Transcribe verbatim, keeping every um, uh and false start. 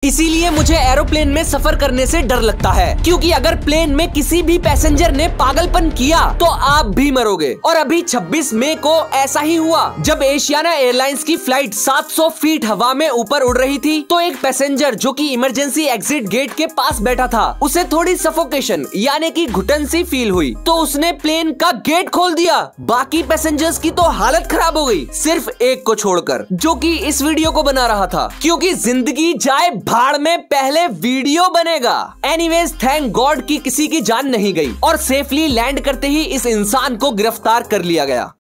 इसीलिए मुझे एरोप्लेन में सफर करने से डर लगता है, क्योंकि अगर प्लेन में किसी भी पैसेंजर ने पागलपन किया तो आप भी मरोगे। और अभी छब्बीस मई को ऐसा ही हुआ। जब एशियाना एयरलाइंस की फ्लाइट सात सौ फीट हवा में ऊपर उड़ रही थी तो एक पैसेंजर जो कि इमरजेंसी एग्जिट गेट के पास बैठा था, उसे थोड़ी सफोकेशन यानी कि घुटन सी फील हुई, तो उसने प्लेन का गेट खोल दिया। बाकी पैसेंजर्स की तो हालत खराब हो गई, सिर्फ एक को छोड़कर, जो कि इस वीडियो को बना रहा था, क्योंकि जिंदगी जाए भाड़ में पहले वीडियो बनेगा। एनीवेज, थैंक गॉड कि किसी की जान नहीं गई और सेफली लैंड करते ही इस इंसान को गिरफ्तार कर लिया गया।